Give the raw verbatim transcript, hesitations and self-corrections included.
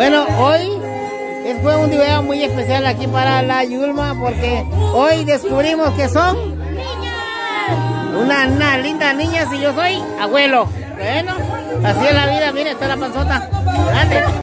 Bueno, hoy fue un día muy especial aquí para la Yulma porque hoy descubrimos que son unas una lindas niñas y yo soy abuelo. Bueno, así es la vida, mire, está la panzota grande.